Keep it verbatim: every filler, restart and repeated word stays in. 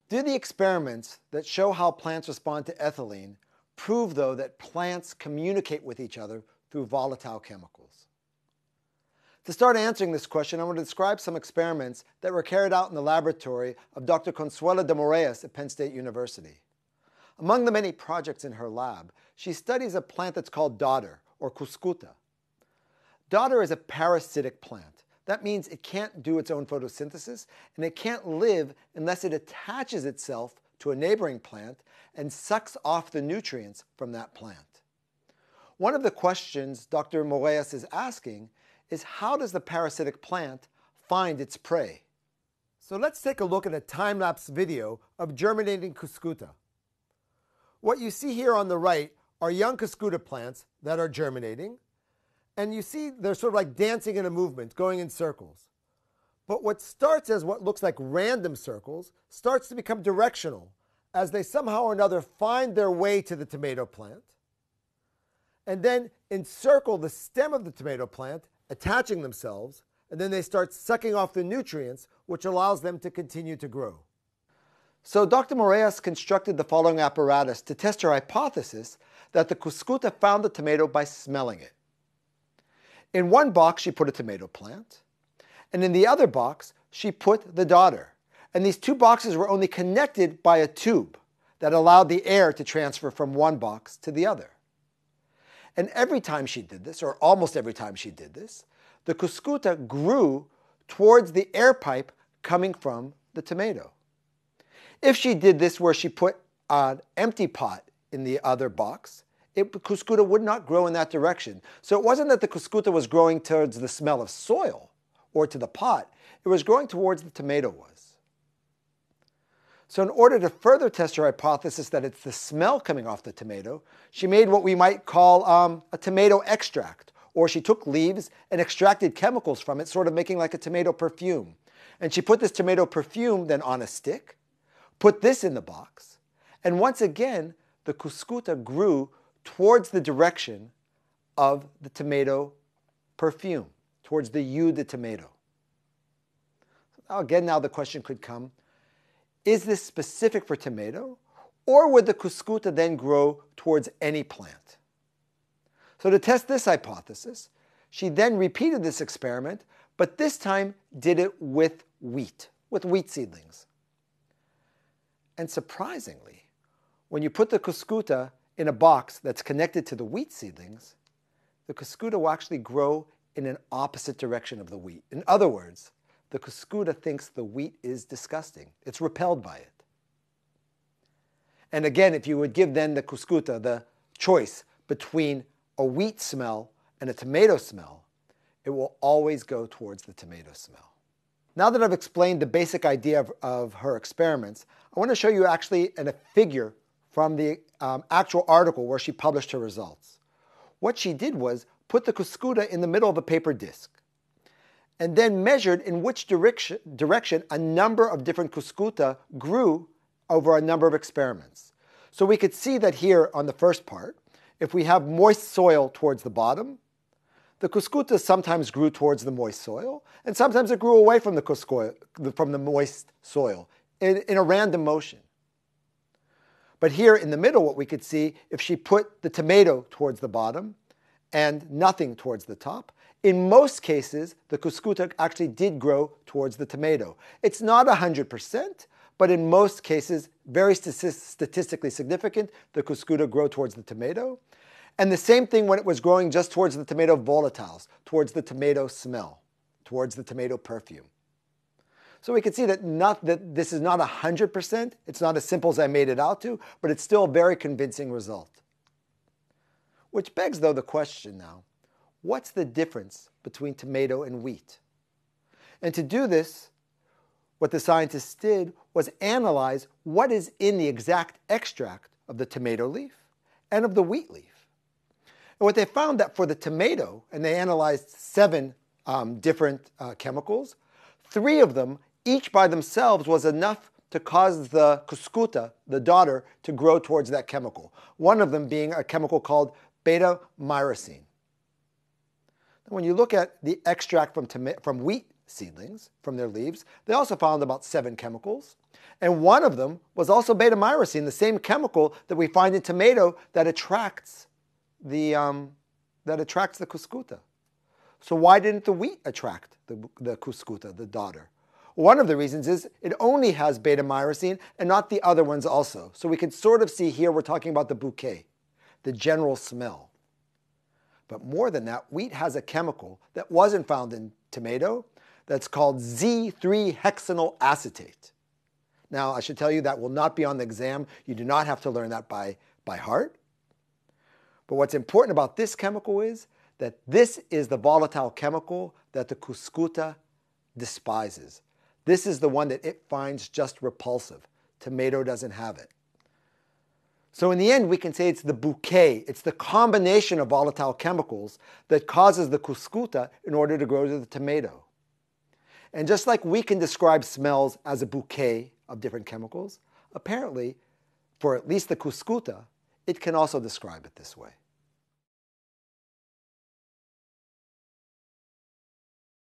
Do the experiments that show how plants respond to ethylene prove, though, that plants communicate with each other through volatile chemicals? To start answering this question, I want to describe some experiments that were carried out in the laboratory of Doctor Consuelo de Moraes at Penn State University. Among the many projects in her lab, she studies a plant that's called dodder, or cuscuta. Dodder is a parasitic plant. That means it can't do its own photosynthesis, and it can't live unless it attaches itself to a neighboring plant and sucks off the nutrients from that plant. One of the questions Doctor Moraes is asking is, how does the parasitic plant find its prey? So let's take a look at a time-lapse video of germinating cuscuta. What you see here on the right are young cuscuta plants that are germinating, and you see they're sort of like dancing in a movement, going in circles. But what starts as what looks like random circles starts to become directional as they somehow or another find their way to the tomato plant, and then encircle the stem of the tomato plant, attaching themselves, and then they start sucking off the nutrients, which allows them to continue to grow. So Doctor Moraes constructed the following apparatus to test her hypothesis that the cuscuta found the tomato by smelling it. In one box, she put a tomato plant, and in the other box, she put the dodder. And these two boxes were only connected by a tube that allowed the air to transfer from one box to the other. And every time she did this, or almost every time she did this, the cuscuta grew towards the air pipe coming from the tomato. If she did this where she put an empty pot in the other box, it, cuscuta would not grow in that direction. So it wasn't that the cuscuta was growing towards the smell of soil or to the pot. It was growing towards the tomato was. So in order to further test her hypothesis that it's the smell coming off the tomato, she made what we might call um, a tomato extract, or she took leaves and extracted chemicals from it, sort of making like a tomato perfume. And she put this tomato perfume then on a stick, put this in the box, and once again, the cuscuta grew towards the direction of the tomato perfume, towards the hue de tomato. Now again, now the question could come, is this specific for tomato, or would the cuscuta then grow towards any plant? So to test this hypothesis, she then repeated this experiment, but this time did it with wheat, with wheat seedlings. And surprisingly, when you put the cuscuta in a box that's connected to the wheat seedlings, the cuscuta will actually grow in an opposite direction of the wheat. In other words, the cuscuta thinks the wheat is disgusting. It's repelled by it. And again, if you would give then the cuscuta the choice between a wheat smell and a tomato smell, it will always go towards the tomato smell. Now that I've explained the basic idea of, of her experiments, I want to show you actually an, a figure from the um, actual article where she published her results. What she did was put the cuscuta in the middle of a paper disc, and then measured in which direction, direction a number of different cuscuta grew over a number of experiments. So we could see that here on the first part, if we have moist soil towards the bottom, the cuscuta sometimes grew towards the moist soil, and sometimes it grew away from the, cuscuta, from the moist soil in, in a random motion. But here in the middle, what we could see, if she put the tomato towards the bottom and nothing towards the top, in most cases, the cuscuta actually did grow towards the tomato. It's not one hundred percent, but in most cases, very statistically significant, the cuscuta grow towards the tomato. And the same thing when it was growing just towards the tomato volatiles, towards the tomato smell, towards the tomato perfume. So we can see that, not, that this is not one hundred percent, it's not as simple as I made it out to, but it's still a very convincing result. Which begs, though, the question now, what's the difference between tomato and wheat? And to do this, what the scientists did was analyze what is in the exact extract of the tomato leaf and of the wheat leaf. And what they found that for the tomato, and they analyzed seven um, different uh, chemicals, three of them, each by themselves, was enough to cause the cuscuta, the dodder, to grow towards that chemical. One of them being a chemical called beta-myrcene. When you look at the extract from, from wheat seedlings, from their leaves, they also found about seven chemicals. And one of them was also beta-myrcene, the same chemical that we find in tomato that attracts the, um, that attracts the cuscuta. So why didn't the wheat attract the, the cuscuta, the daughter? One of the reasons is it only has beta-myrcene and not the other ones also. So we can sort of see here we're talking about the bouquet, the general smell. But more than that, wheat has a chemical that wasn't found in tomato that's called Z three hexanyl acetate. Now, I should tell you that will not be on the exam. You do not have to learn that by, by heart. But what's important about this chemical is that this is the volatile chemical that the cuscuta despises. This is the one that it finds just repulsive. Tomato doesn't have it. So in the end, we can say it's the bouquet. It's the combination of volatile chemicals that causes the cuscuta in order to grow to the tomato. And just like we can describe smells as a bouquet of different chemicals, apparently, for at least the cuscuta, it can also describe it this way.